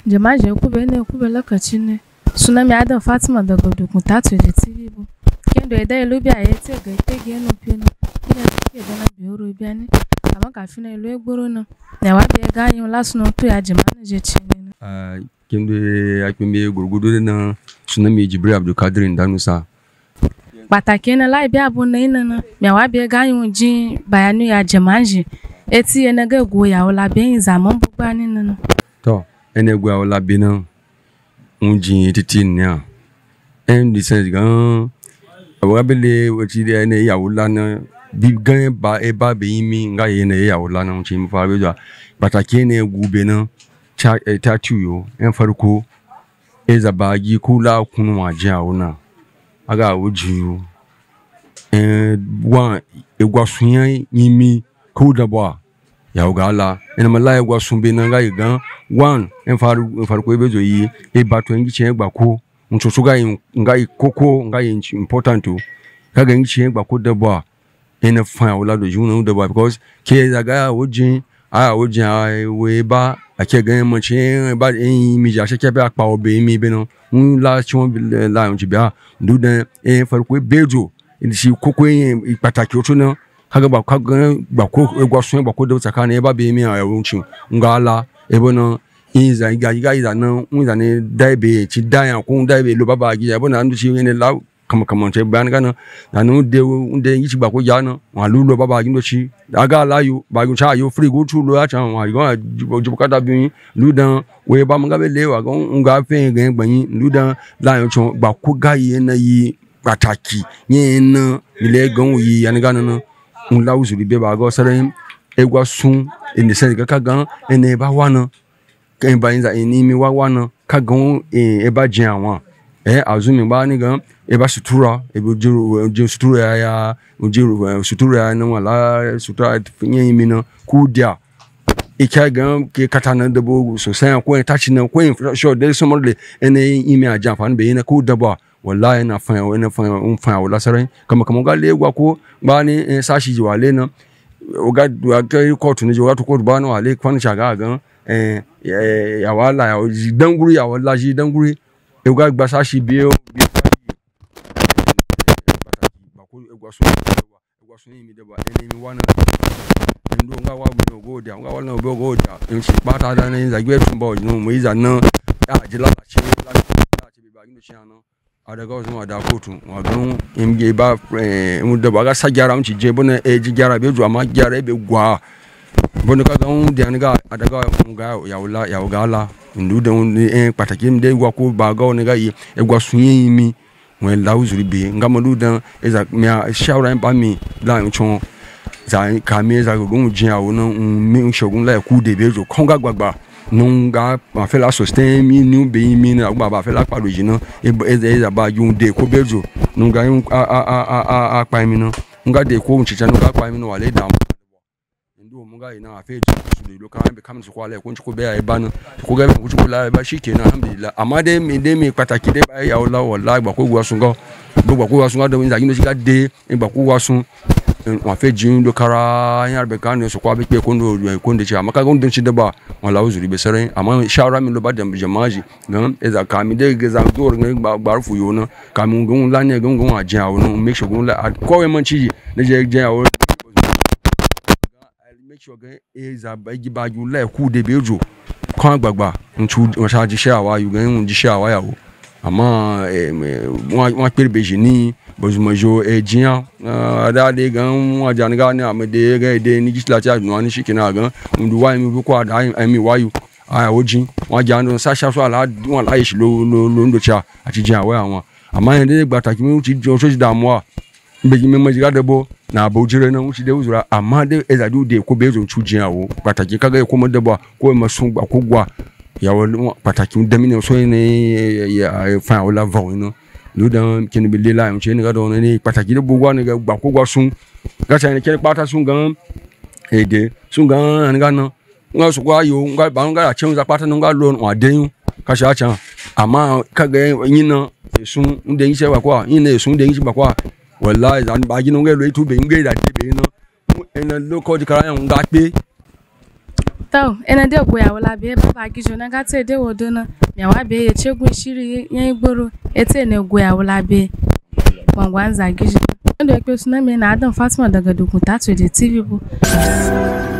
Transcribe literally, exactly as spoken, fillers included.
Jama'a je ku bene ku bela kacine. Suna mi Adam Fatima daga Dukun Tatu je T V bo. Kendo eda elu bi ayete ga itege no pino. Ina ke dana bi oro bi ani. Ama ka fina elu egboro na. Na wa bi ga yin last no to ya jama'a je chine. Ah kendo akimbe gurgudu na suna mi Jibril Abdul Kadir Ndanusa. Pataki na lai bi abu na ina na. Mi wa bi ga yin jin bayanu ya jama'a je. Eti ena ga go ya ola bi yin zaman bu ba ni na. To ene gwa ola bi na. Unji titi nya en di sense gan awabele wati de ne ya wula na bi gan ba e ba be mi nga ye ne ya wula na unchi mi fa be ja pataki ne gube na cha ta tuyo en farko e za ba gi kula kunu wa ja wona aga wuju en wa e gwa sunya yimi ko da ba ya ugala en malaya gwa sumbe na nga gan one en faru farko ebe zo yi e bato ngi che gba ko nchocho ga nga koko nga important to kaga ngi che gba ko de ba en fa wala do junu de ba because ke za ga wojin a wojin we ba ake gan mo che ba en mi ja che ke ba pa obe mi be no un la chon la un bia du den en farko ebe zo ni si koko en pataki oto na kaga ba kaga ba ko egwa sun ba ko de tsakana e ba be mi a yawunchi ngala ebo no iza iga iga iza no iza ne daibe chi daya ko daibe lo baba gi ebo na ndu chi ne la kama kama che ban ga no na no de unde yi chi ba ko ya no wa lu lo baba gi ndo chi aga la yu ba gu cha yu free go chu lo ya cha wa go ju ka da bi lu dan we ba mga be le wa go nga fe gan gban lu dan la yo cho ba ko ga yi na yi pataki yen na ile gan yi ya ga no un la uzuri be ba go sare egwa sun in the sense ka gan ene ba wana kan ba inza eni mi wa wana ka gan e ba jin awon eh azumi ba ni gan e ba sutura e bo jiru je sutura ya jiru sutura na wala sutura yin mi na ku dia e ka gan ke katana de bo so san ko touch na ko sure there is somebody ene imi ajan fa be na ku da ba wallahi na fa ina fa un fa wala sare kama kama ga le gwa ko ba ni sashi ji wale na oga oga court ni oga to court ba no wale kwan shaga gan eh ya wala ya danguri ya wala ji danguri oga gba sashi bi o bi ba ko egwa so egwa so ni mi de ba eni mi wana ndo nga wa mi no go dia nga wala no go dia en si pata da ni za gbe tumbo no mo iza na ya ji la chi la chi bi ba ni chi ana adaga zo ada kotu wa gan imge ba mu da ba ga sajara mu ci je bona e ji jara be ju ama jara be gwa bona ka gan de anga adaga mu ga ya wala ya gala ndu de en pataki mi de gwa ko ba ga on ga yi e gwa sunyin mi wen la uzuri be ngama lu dan e za mi shawra ba mi la nchon za ka mi za go mu jin awo no mi shogun la ku de be ju konga gbagba nunga ma fe la sustain mi nu be mi na gba ba fe la paro jina e e za ba yun de ko bejo nunga yun a a a a a pa mi no nunga de ko nchicha nunga pa mi no wale da ndo munga ina afe ji su de loka be kam su kwale ko nchiko be ya ba no ko ga ko nchiko la ba shikenan alhamdulillah amma de mi de mi pataki de ba ya wala wallahi gba ko gwa sun go gba ko gwa sun ga de nza yin shiga de gba ko gwa sun wa fe jin do kara yar be kan so kwa be pe ko ndo ko ndo chi amma ka gon chi de ba wala uzuri be sare amma shawara min lo ba da jamaji gan eza ka mi de ga za do ba ba fu yo no ka mi gon la ne gon gon a jan o no make sure gon la ko we man chi ne je jan o make sure gan eza ba gi ba ju la ku de bejo kan gbagba nchu won sha ji shawa yu gan ji shawa ya o amma won pe beji ni bozumajo e jian ada de gan wa jan ga ni amede ga de ni gisla cha nu ani shikina gan ndu wa mi bu ko ada mi wa yu a ojin wa jan no sa sha so ala won la yish lo lo ndo cha ati jian wa awon amma en de gba taki mi ti jo so ti da mo a beji mi mo ji ga de bo na bojire na wuci de uzura amma de ezadu de ko bezo chu jian wo pataki kaga ko mo de bo ko ma sun gba ko gwa ya wo pataki de mi no so ni ya fa wala von no lu dan ken bi lela am chen ga do ni pataki de bugwa ni gba ko gwa sun ga cha ni ken pata sun gan ede sun gan an ga no nga su kwa yo nga ba nga chen za pata no ga lo wa den ka sha cha amma kaga yin na sun nde yin se wa kwa yin na sun de yin ba kwa wallahi zan ba ginu ga lo itu be ngai da te be no en lo ko di kara yan ga pe Tau, ena de gwe wala be baba gijo na ga te de wodo na. Me wa be ye chegwu shiri yen igboro. Ete ne gwe wala be. Gwangwanza gijo. Ndo ekwe suna me na Adam Fatima daga Dokuta to the T V bu.